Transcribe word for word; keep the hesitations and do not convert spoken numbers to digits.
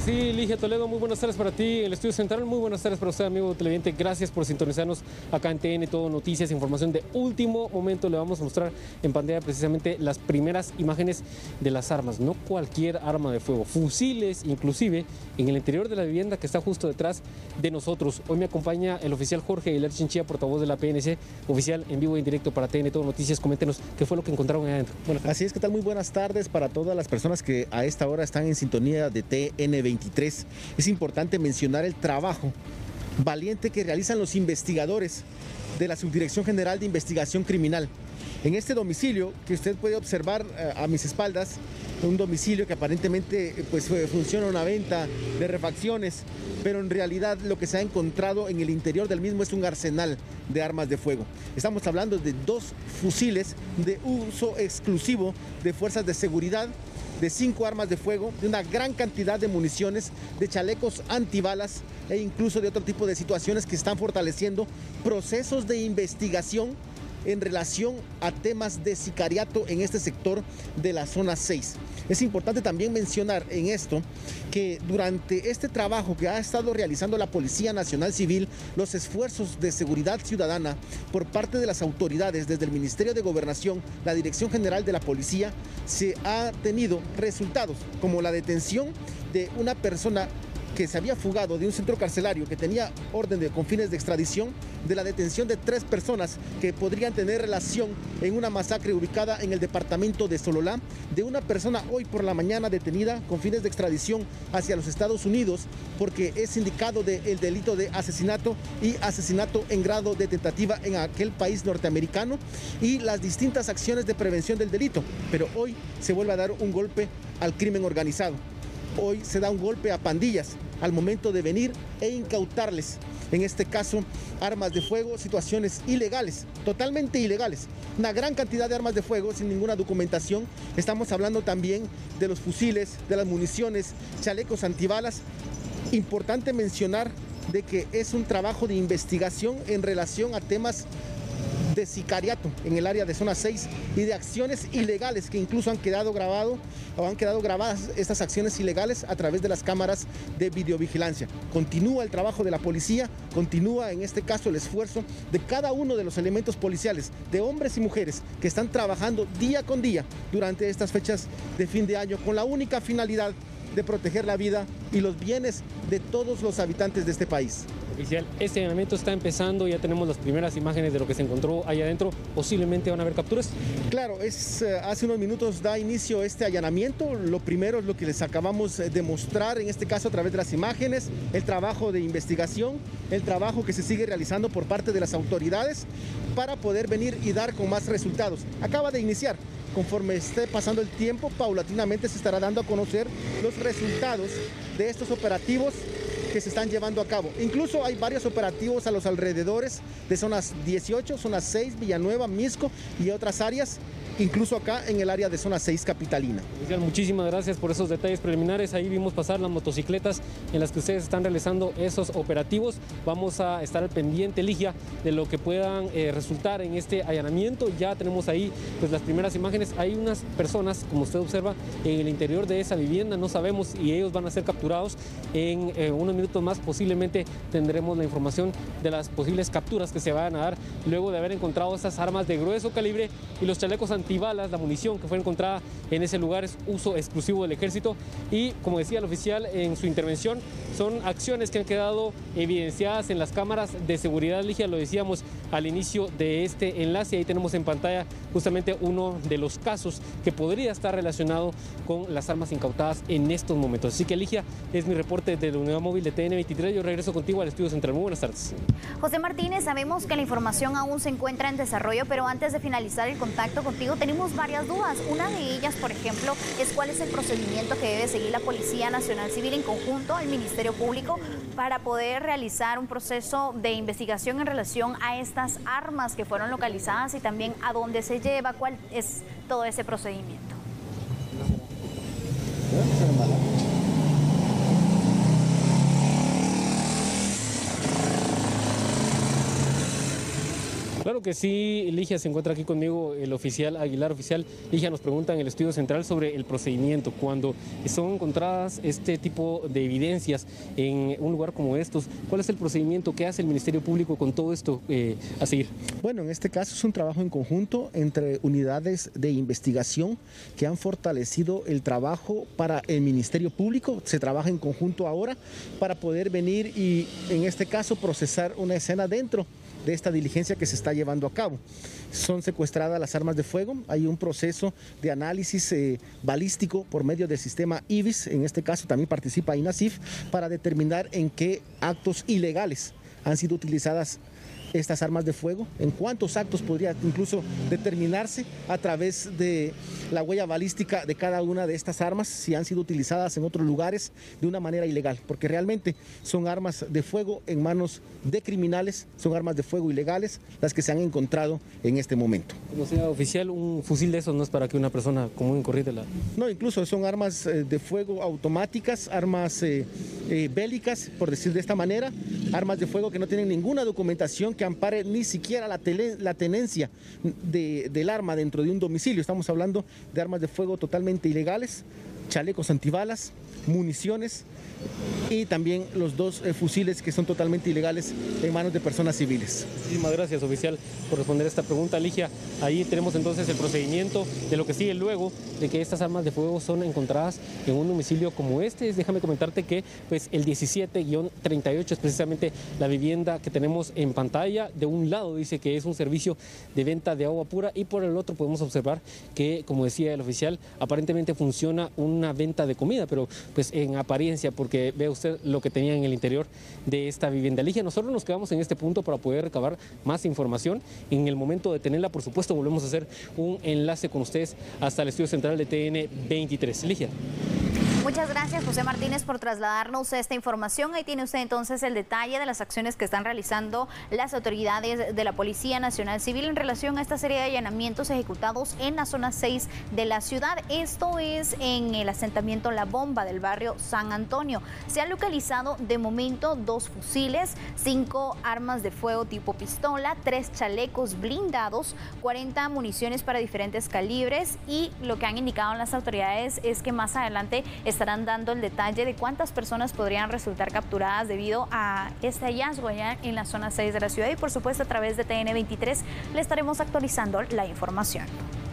sí, Ligia Toledo, muy buenas tardes para ti, el Estudio Central, muy buenas tardes para usted, amigo televidente, gracias por sintonizarnos acá en T N Todo Noticias, información de último momento. Le vamos a mostrar en pantalla precisamente las primeras imágenes de las armas, no cualquier arma de fuego, fusiles inclusive en el interior de la vivienda que está justo detrás de nosotros. Hoy me acompaña el oficial Jorge Aguilar Chinchilla, portavoz de la P N C, oficial en vivo e en directo para T N Todo Noticias. Coméntenos qué fue lo que encontraron ahí adentro. Bueno, así es, ¿qué tal? Muy buenas tardes para todas las personas que a esta hora están en sintonía de T N veintitrés. Es importante mencionar el trabajo valiente que realizan los investigadores de la Subdirección General de Investigación Criminal. En este domicilio que usted puede observar eh, a mis espaldas, un domicilio que aparentemente pues, funciona una venta de refacciones, pero en realidad lo que se ha encontrado en el interior del mismo es un arsenal de armas de fuego. Estamos hablando de dos fusiles de uso exclusivo de fuerzas de seguridad, de cinco armas de fuego, de una gran cantidad de municiones, de chalecos antibalas e incluso de otro tipo de situaciones que están fortaleciendo procesos de investigación en relación a temas de sicariato en este sector de la zona seis. Es importante también mencionar en esto que durante este trabajo que ha estado realizando la Policía Nacional Civil, los esfuerzos de seguridad ciudadana por parte de las autoridades desde el Ministerio de Gobernación, la Dirección General de la Policía, se ha tenido resultados como la detención de una persona que se había fugado de un centro carcelario que tenía orden de, con fines de extradición, de la detención de tres personas que podrían tener relación en una masacre ubicada en el departamento de Sololá, de una persona hoy por la mañana detenida con fines de extradición hacia los Estados Unidos porque es indicado del delito de asesinato y asesinato en grado de tentativa en aquel país norteamericano, y las distintas acciones de prevención del delito. Pero hoy se vuelve a dar un golpe al crimen organizado. Hoy se da un golpe a pandillas al momento de venir e incautarles, en este caso, armas de fuego, situaciones ilegales, totalmente ilegales. Una gran cantidad de armas de fuego sin ninguna documentación. Estamos hablando también de los fusiles, de las municiones, chalecos antibalas. Importante mencionar de que es un trabajo de investigación en relación a temas de sicariato en el área de zona seis y de acciones ilegales que incluso han quedado grabado o han quedado grabadas estas acciones ilegales a través de las cámaras de videovigilancia. Continúa el trabajo de la policía, continúa en este caso el esfuerzo de cada uno de los elementos policiales, de hombres y mujeres que están trabajando día con día durante estas fechas de fin de año con la única finalidad de proteger la vida y los bienes de todos los habitantes de este país. Oficial, este allanamiento está empezando, ya tenemos las primeras imágenes de lo que se encontró ahí adentro. ¿Posiblemente van a haber capturas? Claro, es, eh, hace unos minutos da inicio este allanamiento. Lo primero es lo que les acabamos de mostrar, en este caso a través de las imágenes, el trabajo de investigación, el trabajo que se sigue realizando por parte de las autoridades para poder venir y dar con más resultados. Acaba de iniciar. Conforme esté pasando el tiempo, paulatinamente se estará dando a conocer los resultados de estos operativos que se están llevando a cabo. Incluso hay varios operativos a los alrededores de zonas dieciocho, zona seis, Villanueva, Misco y otras áreas, incluso acá en el área de zona seis capitalina. Oficial, muchísimas gracias por esos detalles preliminares. Ahí vimos pasar las motocicletas en las que ustedes están realizando esos operativos. Vamos a estar al pendiente, Ligia, de lo que puedan eh, resultar en este allanamiento. Ya tenemos ahí pues las primeras imágenes. Hay unas personas, como usted observa, en el interior de esa vivienda, no sabemos, y ellos van a ser capturados. En eh, unos minutos más posiblemente tendremos la información de las posibles capturas que se van a dar luego de haber encontrado esas armas de grueso calibre y los chalecos antibalas. La munición que fue encontrada en ese lugar es uso exclusivo del ejército y, como decía el oficial en su intervención, son acciones que han quedado evidenciadas en las cámaras de seguridad. Ligia, lo decíamos al inicio de este enlace, ahí tenemos en pantalla justamente uno de los casos que podría estar relacionado con las armas incautadas en estos momentos. Así que, Ligia, es mi reporte de la unidad móvil de T N veintitrés. Yo regreso contigo al Estudio Central. Muy buenas tardes. José Martínez, sabemos que la información aún se encuentra en desarrollo, pero antes de finalizar el contacto contigo tenemos varias dudas. Una de ellas, por ejemplo, es cuál es el procedimiento que debe seguir la Policía Nacional Civil en conjunto al Ministerio Público para poder realizar un proceso de investigación en relación a estas armas que fueron localizadas y también a dónde se lleva, cuál es todo ese procedimiento. Claro que sí, Ligia, se encuentra aquí conmigo el oficial Aguilar. Oficial, Ligia, nos pregunta en el estudio central sobre el procedimiento. Cuando son encontradas este tipo de evidencias en un lugar como estos, ¿cuál es el procedimiento? ¿Qué hace el Ministerio Público con todo esto eh, a seguir? Bueno, en este caso es un trabajo en conjunto entre unidades de investigación que han fortalecido el trabajo para el Ministerio Público. Se trabaja en conjunto ahora para poder venir y, en este caso, procesar una escena dentro de esta diligencia que se está llevando a cabo. Son secuestradas las armas de fuego, hay un proceso de análisis eh, balístico por medio del sistema I B I S, en este caso también participa INASIF, para determinar en qué actos ilegales han sido utilizadas estas armas de fuego, en cuántos actos podría incluso determinarse a través de la huella balística de cada una de estas armas, si han sido utilizadas en otros lugares de una manera ilegal, porque realmente son armas de fuego en manos de criminales, son armas de fuego ilegales las que se han encontrado en este momento. Como sea oficial, un fusil de esos no es para que una persona común y corriente la... No, incluso son armas eh, de fuego automáticas, armas eh, eh, bélicas, por decir de esta manera, armas de fuego que no tienen ninguna documentación que ampare ni siquiera la, tele, la tenencia de, del arma dentro de un domicilio. Estamos hablando de armas de fuego totalmente ilegales, chalecos antibalas, municiones y también los dos eh, fusiles que son totalmente ilegales en manos de personas civiles. Muchísimas gracias, oficial, por responder esta pregunta, Ligia. Ahí tenemos entonces el procedimiento de lo que sigue luego de que estas armas de fuego son encontradas en un domicilio como este. Déjame comentarte que pues, el diecisiete guión treinta y ocho es precisamente la vivienda que tenemos en pantalla. De un lado dice que es un servicio de venta de agua pura y por el otro podemos observar que, como decía el oficial, aparentemente funciona una venta de comida, pero pues en apariencia, porque ve usted lo que tenía en el interior de esta vivienda. Ligia, nosotros nos quedamos en este punto para poder recabar más información. En el momento de tenerla, por supuesto, volvemos a hacer un enlace con ustedes hasta el estudio central de T N veintitrés. Ligia. Muchas gracias, José Martínez, por trasladarnos esta información. Ahí tiene usted entonces el detalle de las acciones que están realizando las autoridades de la Policía Nacional Civil en relación a esta serie de allanamientos ejecutados en la zona seis de la ciudad. Esto es en el asentamiento La Bomba del barrio San Antonio. Se han localizado de momento dos fusiles, cinco armas de fuego tipo pistola, tres chalecos blindados, cuarenta municiones para diferentes calibres, y lo que han indicado las autoridades es que más adelante estarán dando el detalle de cuántas personas podrían resultar capturadas debido a este hallazgo allá en la zona seis de la ciudad, y por supuesto a través de T N veintitrés le estaremos actualizando la información.